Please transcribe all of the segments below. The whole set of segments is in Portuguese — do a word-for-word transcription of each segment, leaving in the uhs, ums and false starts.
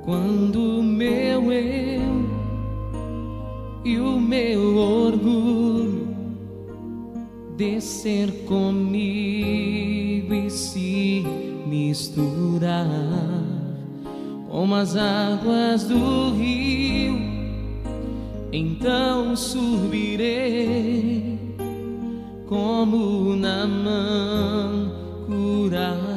Quando o meu eu e o meu orgulho descer comigo e se misturar como as águas do rio, então subirei como Naamã curado.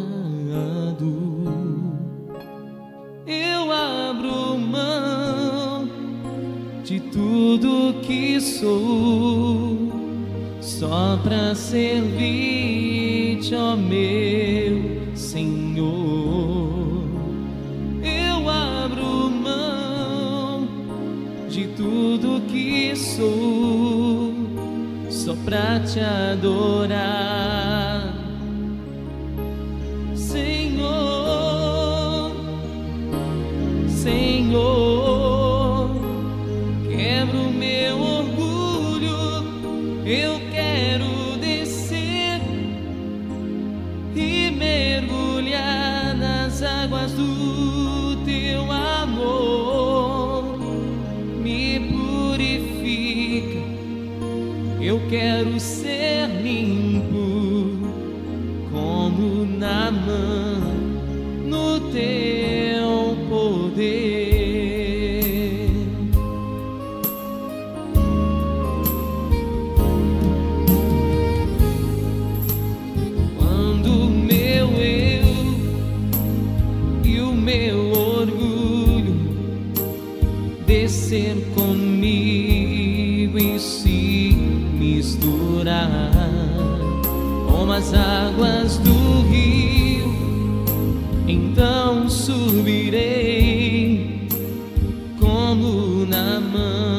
Eu abro mão de tudo que sou só pra servir-te, ó meu Senhor. Eu abro mão de tudo que sou só pra te adorar, Senhor. Senhor, quebra o meu orgulho, eu quero descer e mergulhar nas águas do teu amor. Me purifica, eu quero ser limpo como Naamã no teu poder. Quando o meu eu e o meu orgulho descer comigo e se misturar como as águas do rio, então subirei como Naamã